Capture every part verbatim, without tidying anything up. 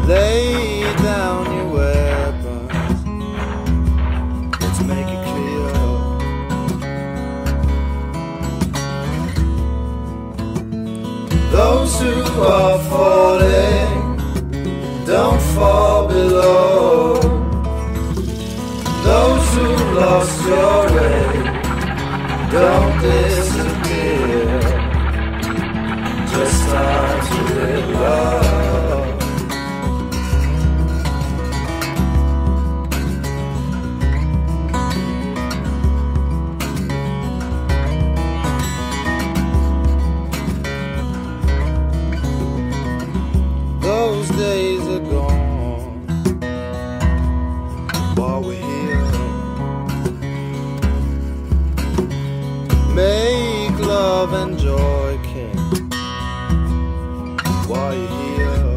Lay down your weapons, let's make it clear. Those who are falling, don't fall below. Those who lost your way, don't disappear. Just start to live love. Those days are gone while we're here. Make love and joy king while you're here.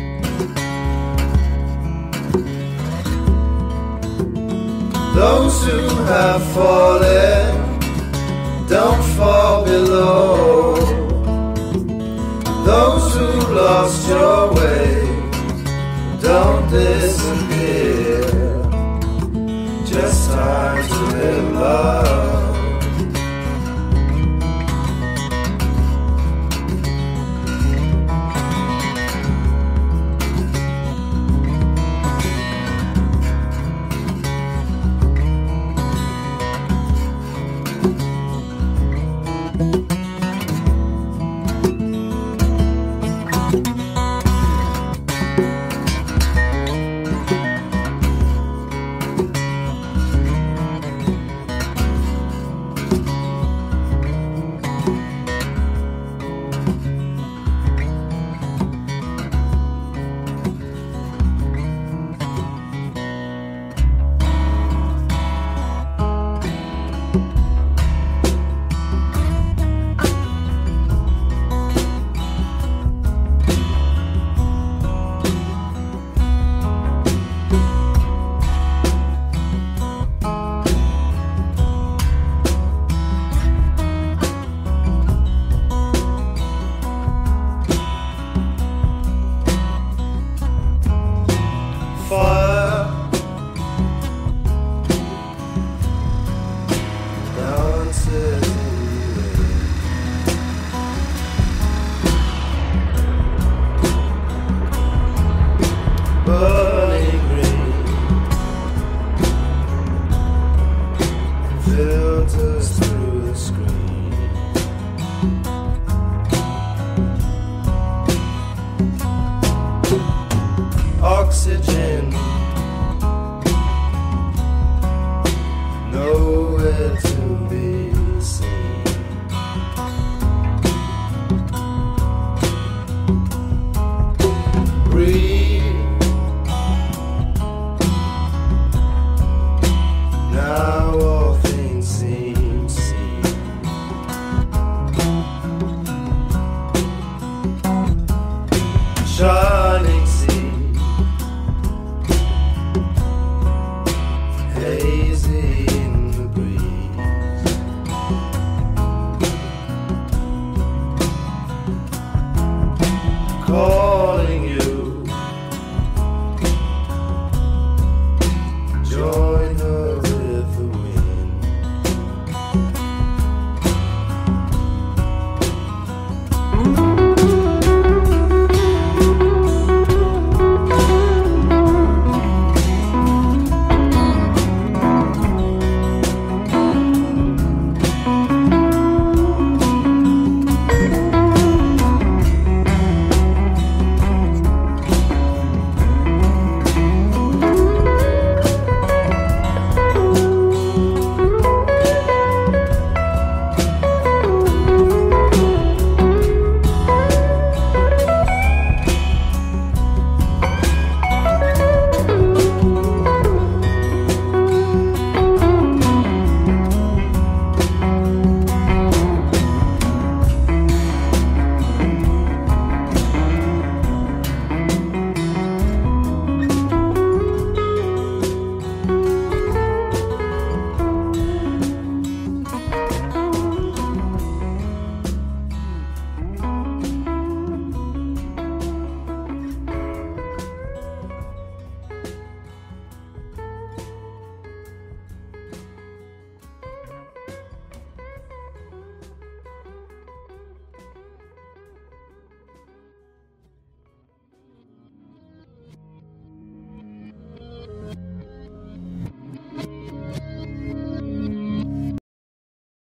Those who have fallen, don't fall below. Those who lost your way, don't disappear. Just time to live love. Burning green filters through the screen. Oxygen, nowhere to be seen. Breathe. Now all things seem seen. Shine.